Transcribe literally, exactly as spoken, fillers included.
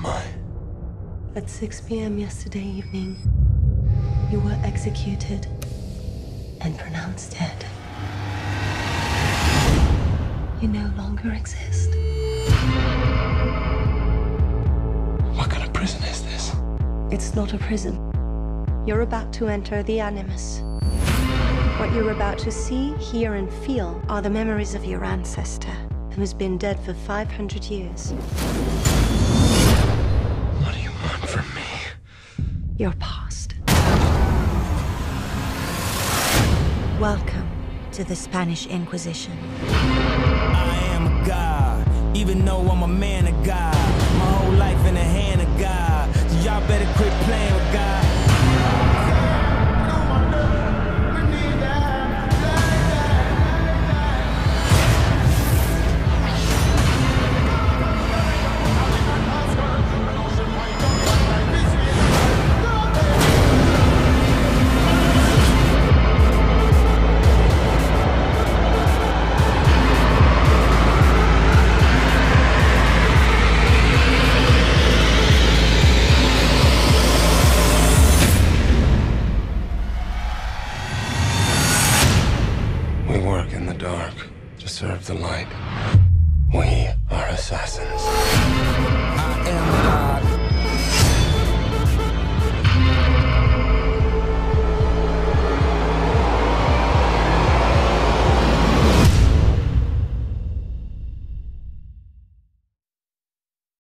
am I? At six p m yesterday evening, you were executed and pronounced dead. You no longer exist. What kind of prison is this? It's not a prison. You're about to enter the Animus. What you're about to see, hear, and feel are the memories of your ancestor, who's been dead for five hundred years. What do you want from me? Your past. Welcome to the Spanish Inquisition. I am a god, even though I'm a man of God. My whole life in the hand of God. So y'all better quit playing with God. We work in the dark to serve the light. We are assassins.